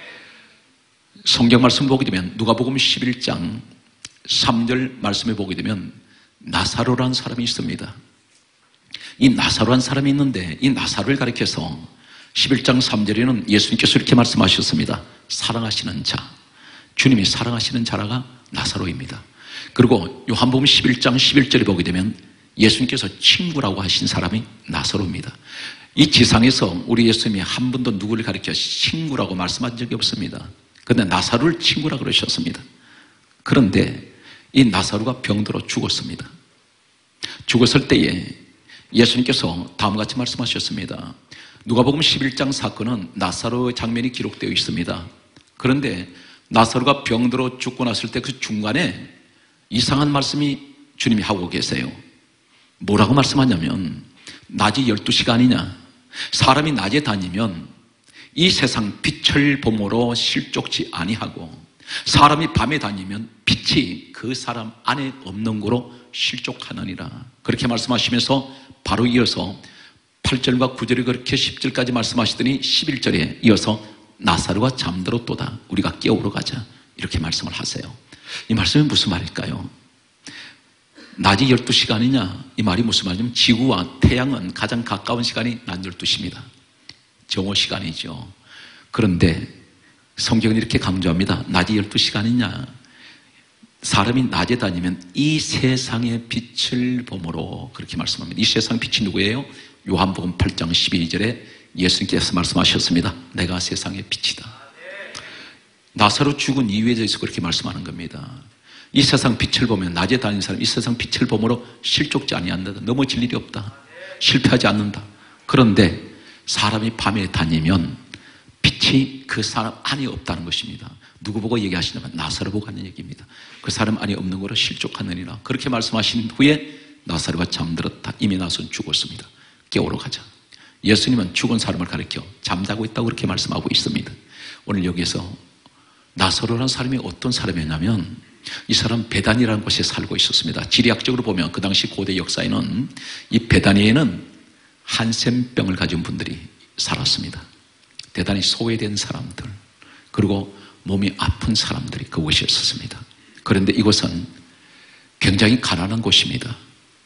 성경 말씀 보게 되면 누가복음 십일 장 삼 절 말씀에 보게 되면 나사로라는 사람이 있습니다. 이 나사로라는 사람이 있는데, 이 나사로를 가리켜서 십일 장 삼 절에는 예수님께서 이렇게 말씀하셨습니다. 사랑하시는 자, 주님이 사랑하시는 자라가 나사로입니다. 그리고 요한복음 십일 장 십일 절에 보게 되면 예수님께서 친구라고 하신 사람이 나사로입니다. 이 지상에서 우리 예수님이 한 번도 누구를 가리켜 친구라고 말씀한 적이 없습니다. 그런데 나사로를 친구라고 그러셨습니다. 그런데 이 나사로가 병들어 죽었습니다. 죽었을 때에 예수님께서 다음과 같이 말씀하셨습니다. 누가복음 십일 장 사건은 나사로의 장면이 기록되어 있습니다. 그런데 나사로가 병들어 죽고 났을 때 그 중간에 이상한 말씀이 주님이 하고 계세요. 뭐라고 말씀하냐면, 낮이 열두 시간이냐? 사람이 낮에 다니면 이 세상 빛을 봄으로 실족지 아니하고, 사람이 밤에 다니면 빛이 그 사람 안에 없는 거로 실족하느니라. 그렇게 말씀하시면서 바로 이어서 팔 절과 구 절에 그렇게 십 절까지 말씀하시더니 십일 절에 이어서 나사로가 잠들었도다. 우리가 깨우러 가자. 이렇게 말씀을 하세요. 이 말씀이 무슨 말일까요? 낮이 열두 시간이냐? 이 말이 무슨 말이냐면, 지구와 태양은 가장 가까운 시간이 낮 열두 시입니다. 정오 시간이죠. 그런데 성경은 이렇게 강조합니다. 낮이 열두 시간이냐? 사람이 낮에 다니면 이 세상의 빛을 보므로, 그렇게 말씀합니다. 이 세상의 빛이 누구예요? 요한복음 팔 장 십이 절에 예수님께서 말씀하셨습니다. 내가 세상의 빛이다. 나사로 죽은 이유에 대해서 그렇게 말씀하는 겁니다. 이 세상 빛을 보면, 낮에 다니는 사람 이 세상 빛을 보므로 실족지 아니한다. 넘어질 일이 없다. 실패하지 않는다. 그런데 사람이 밤에 다니면 빛이 그 사람 안에 없다는 것입니다. 누구 보고 얘기하시냐면 나사로 보고 하는 얘기입니다. 그 사람 안에 없는 거로 실족하느니라. 그렇게 말씀하신 후에 나사로가 잠들었다. 이미 나서는 죽었습니다. 깨우러 가자. 예수님은 죽은 사람을 가리켜 잠자고 있다고 그렇게 말씀하고 있습니다. 오늘 여기서 나사로라는 사람이 어떤 사람이었냐면, 이 사람 베단이라는 곳에 살고 있었습니다. 지리학적으로 보면 그 당시 고대 역사에는 이 베다니에는 한센병을 가진 분들이 살았습니다. 대단히 소외된 사람들, 그리고 몸이 아픈 사람들이 그곳에 있었습니다. 그런데 이곳은 굉장히 가난한 곳입니다.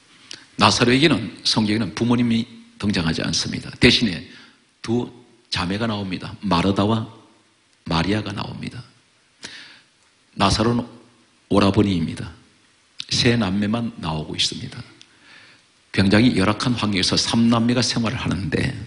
나사로에게는 성경에는 부모님이 등장하지 않습니다. 대신에 두 자매가 나옵니다. 마르다와 마리아가 나옵니다. 나사로는 오라버니입니다. 세 남매만 나오고 있습니다. 굉장히 열악한 환경에서 삼남매가 생활을 하는데,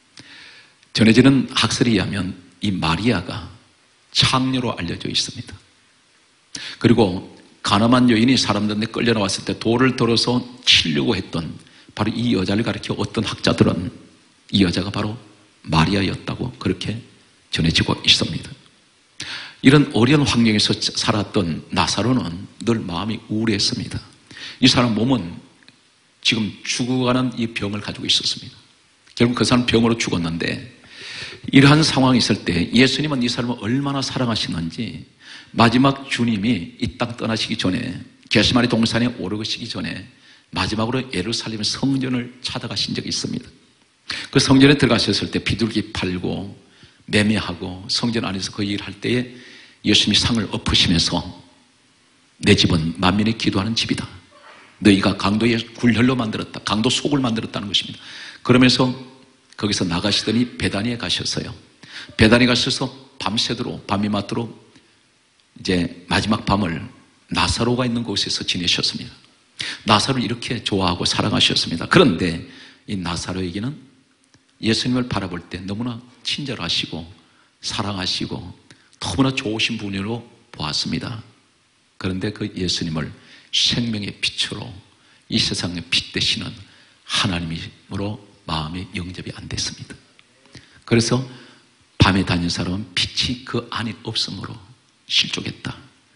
전해지는 학설에 의하면 이 마리아가 창녀로 알려져 있습니다. 그리고 가늠한 여인이 사람들한테 끌려 나왔을 때 돌을 들어서 치려고 했던 바로 이 여자를 가리켜 어떤 학자들은 이 여자가 바로 마리아였다고 그렇게 전해지고 있습니다. 이런 어려운 환경에서 살았던 나사로는 늘 마음이 우울했습니다. 이 사람 몸은 지금 죽어가는 이 병을 가지고 있었습니다. 결국 그 사람 병으로 죽었는데 이러한 상황이 있을 때 예수님은 이 사람을 얼마나 사랑하시는지 마지막 주님이 이 땅 떠나시기 전에 게세마니 동산에 오르시기 전에 마지막으로 예루살렘 성전을 찾아가신 적이 있습니다. 그 성전에 들어가셨을 때 비둘기 팔고 매매하고 성전 안에서 그 일을 할 때에 예수님이 상을 엎으시면서 내 집은 만민이 기도하는 집이다. 너희가 강도의 굴혈로 만들었다. 강도 속을 만들었다는 것입니다. 그러면서 거기서 나가시더니 베다니에 가셨어요. 베다니 가셔서 밤새도록 밤이 맞도록 이제 마지막 밤을 나사로가 있는 곳에서 지내셨습니다. 나사로를 이렇게 좋아하고 사랑하셨습니다. 그런데 이 나사로에게는 예수님을 바라볼 때 너무나 친절하시고 사랑하시고 너무나 좋으신 분으로 보았습니다. 그런데 그 예수님을 생명의 빛으로 이 세상의 빛 되시는 하나님으로 마음이 영접이 안 됐습니다. 그래서 밤에 다니는 사람은 빛이 그 안에 없으므로 실족했다.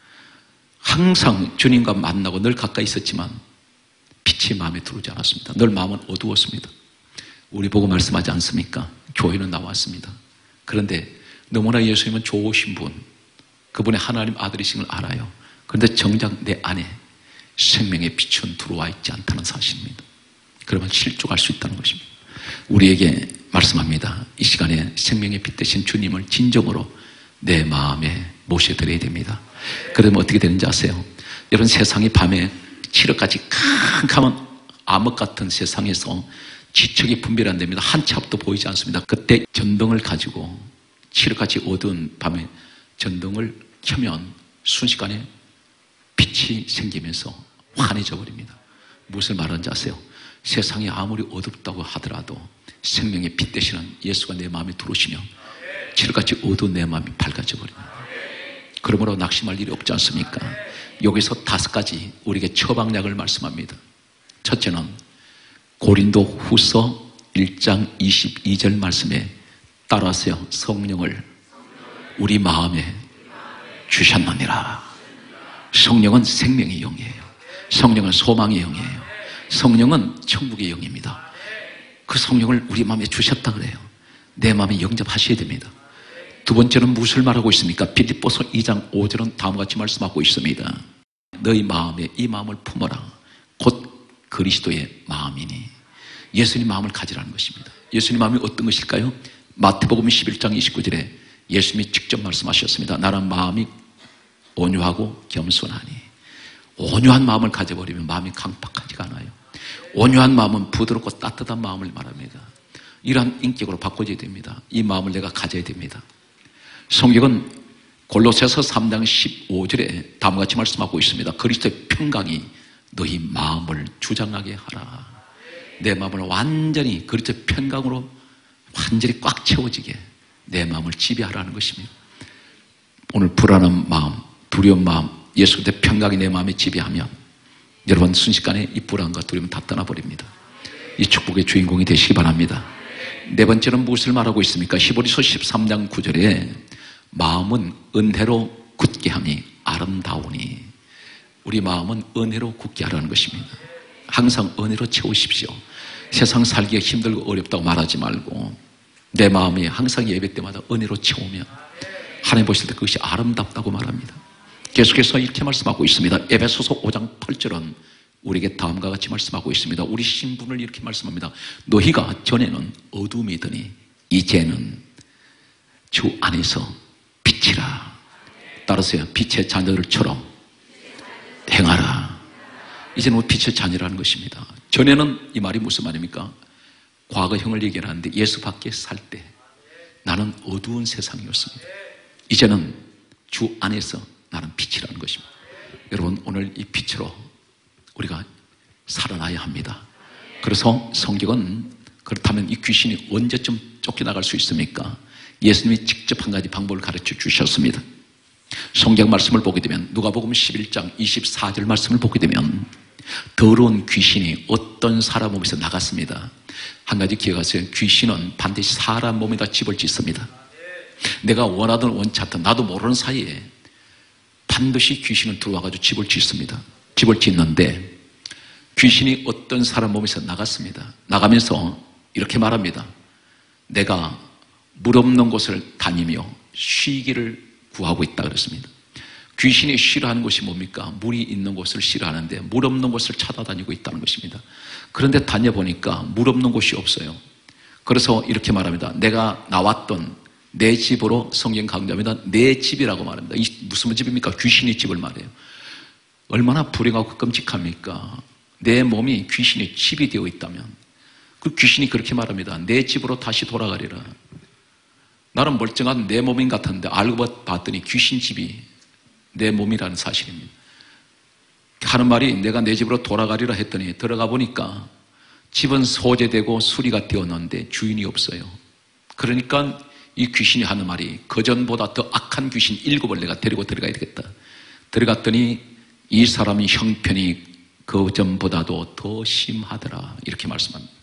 항상 주님과 만나고 늘 가까이 있었지만 빛이 마음에 들어오지 않았습니다. 늘 마음은 어두웠습니다. 우리 보고 말씀하지 않습니까? 교회는 나왔습니다. 그런데 너무나 예수님은 좋으신 분, 그분의 하나님 아들이신 걸 알아요. 그런데 정작 내 안에 생명의 빛은 들어와 있지 않다는 사실입니다. 그러면 실족할 수 있다는 것입니다. 우리에게 말씀합니다. 이 시간에 생명의 빛 되신 주님을 진정으로 내 마음에 모셔드려야 됩니다. 그러면 어떻게 되는지 아세요? 여러분, 세상이 밤에 칠흑같이 캄캄한 암흑 같은 세상에서 지척이 분별이 안 됩니다. 한 치 앞도 보이지 않습니다. 그때 전등을 가지고 칠흑같이 어두운 밤에 전등을 켜면 순식간에 빛이 생기면서 환해져 버립니다. 무엇을 말하는지 아세요? 세상이 아무리 어둡다고 하더라도 생명의 빛 되시는 예수가 내 마음에 들어오시면 칠흑같이 어두운 내 마음이 밝아져 버립니다. 그러므로 낙심할 일이 없지 않습니까? 여기서 다섯 가지 우리에게 처방약을 말씀합니다. 첫째는 고린도 후서 일 장 이십이 절 말씀에 따라하세요. 성령을 우리 마음에 주셨느니라. 성령은 생명의 영이에요. 성령은 소망의 영이에요. 성령은 천국의 영입니다. 그 성령을 우리 마음에 주셨다 그래요. 내 마음에 영접하셔야 됩니다. 두 번째는 무엇을 말하고 있습니까? 빌립보서 이 장 오 절은 다음과 같이 말씀하고 있습니다. 너희 마음에 이 마음을 품어라. 곧 그리스도의 마음이니. 예수님 마음을 가지라는 것입니다. 예수님 마음이 어떤 것일까요? 마태복음 십일 장 이십구 절에 예수님이 직접 말씀하셨습니다. 나는 마음이 온유하고 겸손하니. 온유한 마음을 가져버리면 마음이 강팍하지가 않아요. 온유한 마음은 부드럽고 따뜻한 마음을 말합니다. 이러한 인격으로 바꿔줘야 됩니다. 이 마음을 내가 가져야 됩니다. 성경은 골로새서 삼 장 십오 절에 다음과 같이 말씀하고 있습니다. 그리스도의 평강이 너희 마음을 주장하게 하라. 내 마음을 완전히 그리스도의 평강으로 완전히 꽉 채워지게 내 마음을 지배하라는 것입니다. 오늘 불안한 마음, 두려운 마음, 예수 그리스도의 평강이 내 마음에 지배하면 여러분 순식간에 이 불안과 두려움 다 떠나버립니다. 이 축복의 주인공이 되시기 바랍니다. 네 번째는 무엇을 말하고 있습니까? 히브리서 십삼 장 구 절에 마음은 은혜로 굳게 함이 아름다우니. 우리 마음은 은혜로 굳게 하라는 것입니다. 항상 은혜로 채우십시오. 세상 살기가 힘들고 어렵다고 말하지 말고 내 마음이 항상 예배 때마다 은혜로 채우면 하나님 보실 때 그것이 아름답다고 말합니다. 계속해서 이렇게 말씀하고 있습니다. 에베소서 오 장 팔 절은 우리에게 다음과 같이 말씀하고 있습니다. 우리 신분을 이렇게 말씀합니다. 너희가 전에는 어둠이더니 이제는 주 안에서 빛이라. 따라서요. 빛의 자녀들처럼 행하라. 이제는 뭐 빛의 자녀라는 것입니다. 전에는 이 말이 무슨 말입니까? 과거형을 얘기하는데 예수 밖에 살 때 나는 어두운 세상이었습니다. 이제는 주 안에서 나는 빛이라는 것입니다. 여러분 오늘 이 빛으로 우리가 살아나야 합니다. 그래서 성경은 그렇다면 이 귀신이 언제쯤 쫓겨나갈 수 있습니까? 예수님이 직접 한 가지 방법을 가르쳐 주셨습니다. 성경 말씀을 보게 되면 누가복음 십일 장 이십사 절 말씀을 보게 되면 더러운 귀신이 어떤 사람 몸에서 나갔습니다. 한 가지 기억하세요. 귀신은 반드시 사람 몸에다 집을 짓습니다. 내가 원하든 원치 않든 나도 모르는 사이에 반드시 귀신은 들어와가지고 집을 짓습니다. 집을 짓는데 귀신이 어떤 사람 몸에서 나갔습니다. 나가면서 이렇게 말합니다. 내가 물 없는 곳을 다니며 쉬기를 구하고 있다 그랬습니다. 귀신이 싫어하는 곳이 뭡니까? 물이 있는 곳을 싫어하는데 물 없는 곳을 찾아다니고 있다는 것입니다. 그런데 다녀보니까 물 없는 곳이 없어요. 그래서 이렇게 말합니다. 내가 나왔던 내 집으로, 성경 강조합니다. 내 집이라고 말합니다. 이 무슨 집입니까? 귀신의 집을 말해요. 얼마나 불행하고 끔찍합니까? 내 몸이 귀신의 집이 되어 있다면 그 귀신이 그렇게 말합니다. 내 집으로 다시 돌아가리라. 나는 멀쩡한 내 몸인 같았는데 알고 봤더니 귀신 집이 내 몸이라는 사실입니다. 하는 말이 내가 내 집으로 돌아가리라 했더니 들어가 보니까 집은 소재되고 수리가 되었는데 주인이 없어요. 그러니까 이 귀신이 하는 말이 그전보다 더 악한 귀신 일곱을 내가 데리고 들어가야 되겠다. 들어갔더니 이 사람의 형편이 그전보다도 더 심하더라. 이렇게 말씀합니다.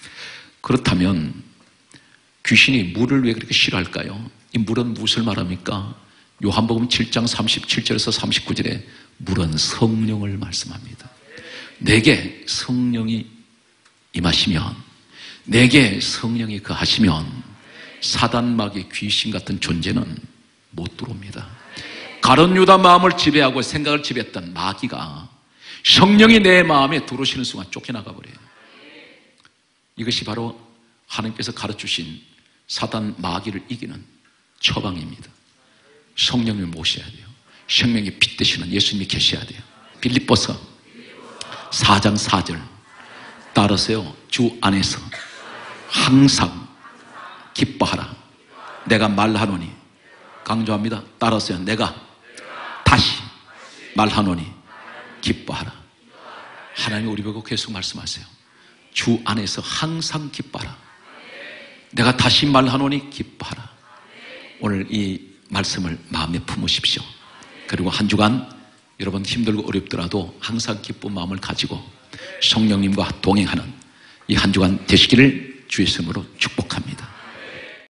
그렇다면 귀신이 물을 왜 그렇게 싫어할까요? 이 물은 무엇을 말합니까? 요한복음 칠 장 삼십칠 절에서 삼십구 절에 물은 성령을 말씀합니다. 내게 성령이 임하시면, 내게 성령이 거하시면 사단마귀 귀신 같은 존재는 못 들어옵니다. 가룟 유다 마음을 지배하고 생각을 지배했던 마귀가 성령이 내 마음에 들어오시는 순간 쫓겨나가 버려요. 이것이 바로 하나님께서 가르쳐주신 사단 마귀를 이기는 처방입니다. 성령을 모셔야 돼요. 생명의 빛 되시는 예수님이 계셔야 돼요. 빌립보서 사 장 사 절 따르세요. 주 안에서 항상 기뻐하라. 내가 말하노니, 강조합니다. 따르세요. 내가 다시 말하노니 기뻐하라. 하나님 우리 보고 계속 말씀하세요. 주 안에서 항상 기뻐하라. 내가 다시 말하노니 기뻐하라. 오늘 이 말씀을 마음에 품으십시오. 그리고 한 주간 여러분 힘들고 어렵더라도 항상 기쁜 마음을 가지고 성령님과 동행하는 이 한 주간 되시기를 주의 이름으로 축복합니다.